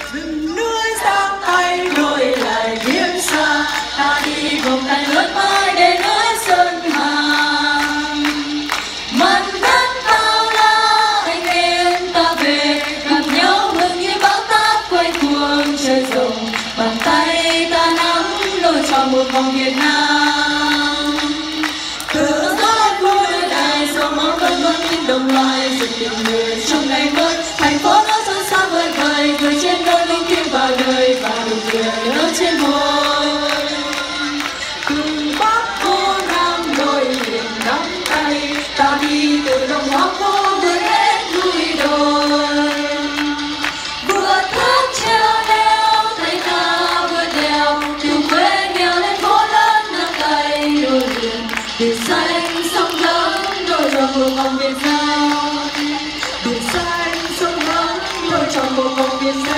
rừng núi giang tay lùi lại biển xa, ta đi cùng tay lướt mãi để núi Sơn Hà. Màn đất bao la anh em ta về, gặp nhau mừng như bão táp quay cuồng trời rộng, bàn tay ta nắm lôi tròn một vòng Việt Nam. Tự do lên vui đài dòng máu vẫn vẫn những đồng loài rực tình người trong ngày mới. Thành phố nó xuân xa vời vời, người trên đôi linh thiêng vào đời và nụ cười nhớ trên môi. Từ Bắc vô Nam đôi liền nắm tay, ta đi từ đồng hoa phố vươn hết núi đồi. Vượt thác treo leo tay ta vượt đèo, từ quê nghèo lên phố lớn nắm tay đôi liền. Biển xanh sông lớn đôi dòng một vòng Việt Nam, biển xanh sông lớn đôi tròn một vòng Việt Nam.